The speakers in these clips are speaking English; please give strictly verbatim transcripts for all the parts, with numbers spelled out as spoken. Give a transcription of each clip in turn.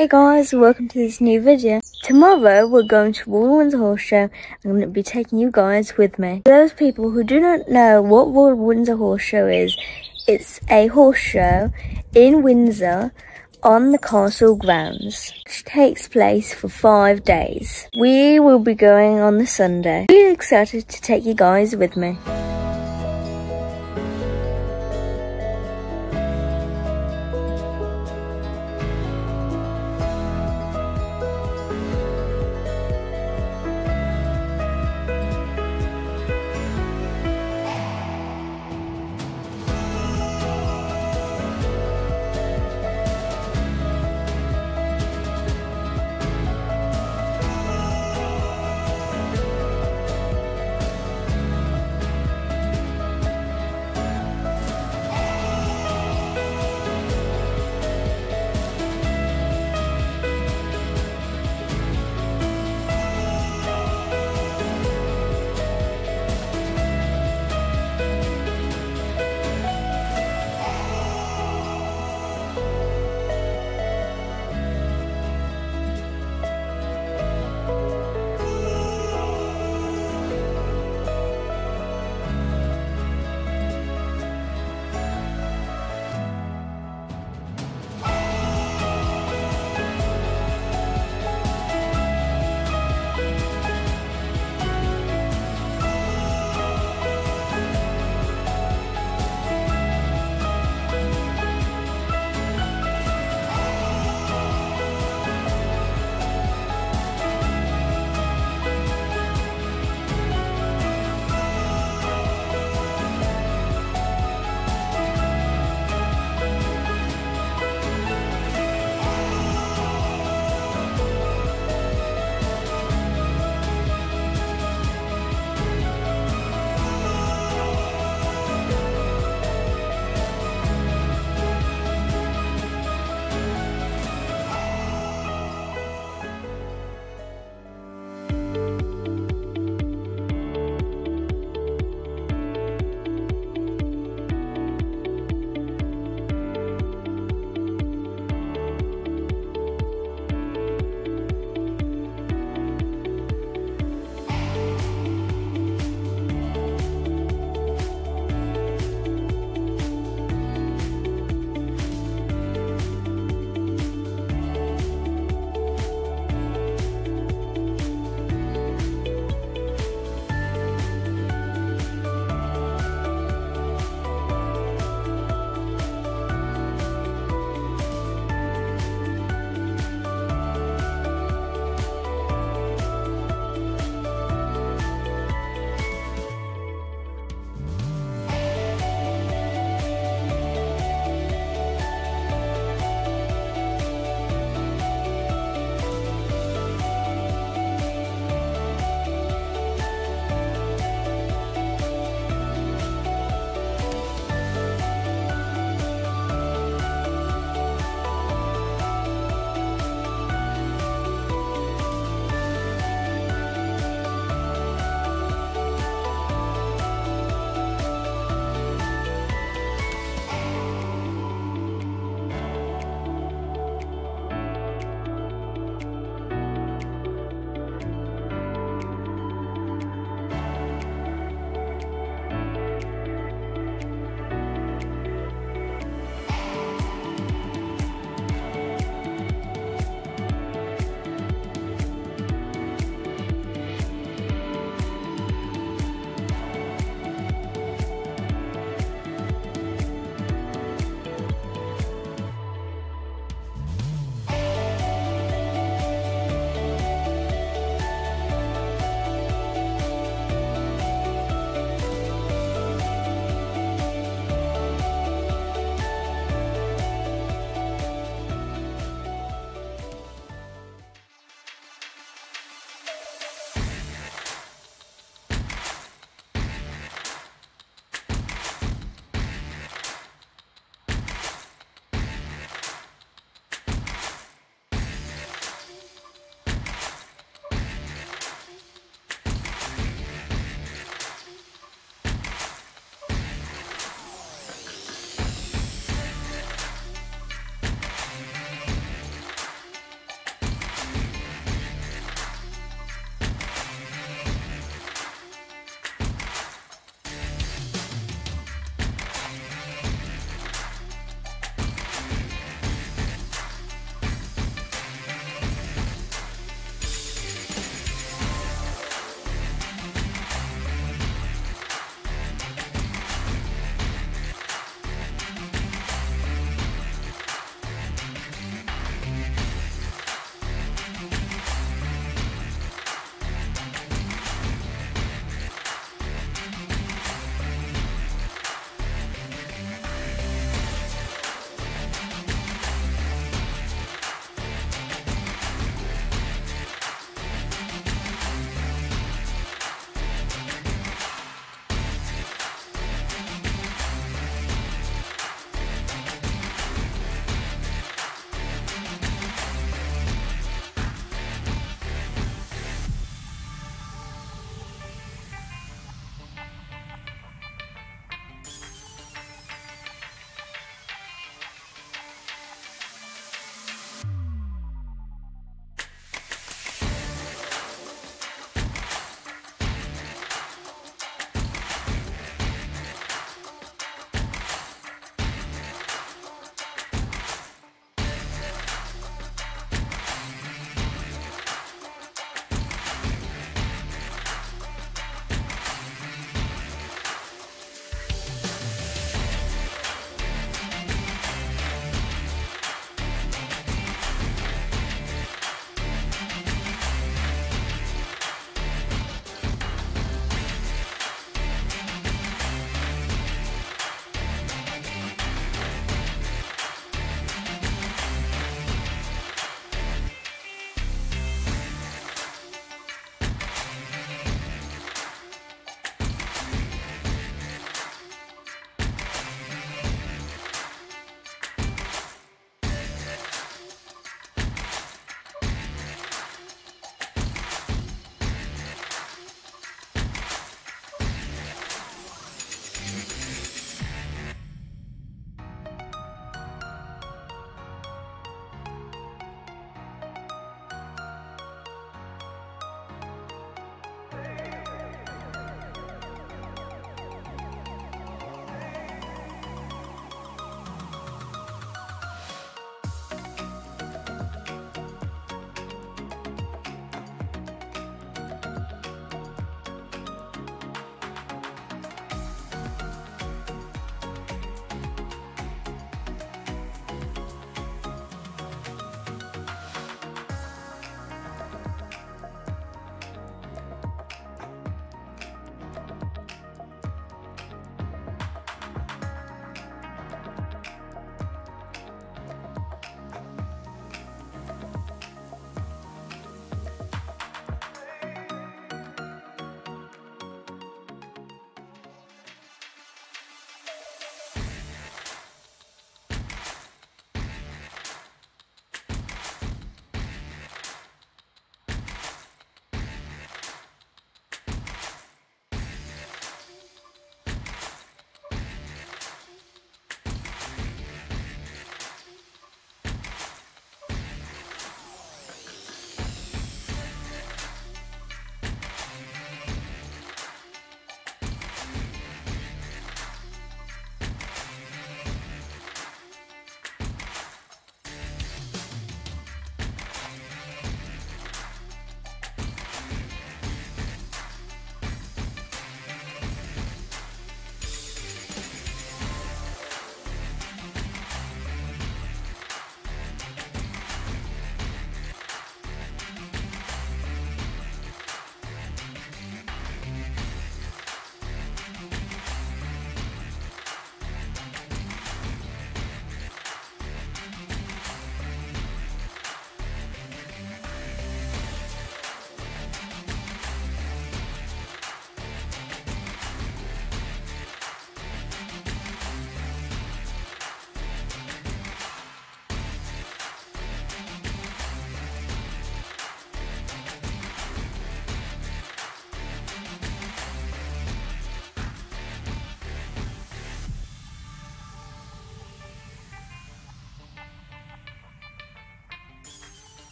Hey guys, welcome to this new video. Tomorrow we're going to Royal Windsor Horse Show. I'm going to be taking you guys with me. For those people who do not know what Royal Windsor Horse Show is, it's a horse show in Windsor on the castle grounds, which takes place for five days. We will be going on the Sunday. Really excited to take you guys with me.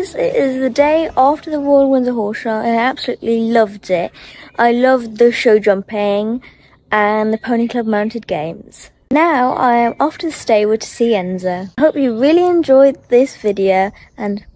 guys, it is the day after the Royal Windsor Horse Show and I absolutely loved it. I loved the show jumping and the Pony Club mounted games. Now I am off to the stable to see Enzo. I hope you really enjoyed this video and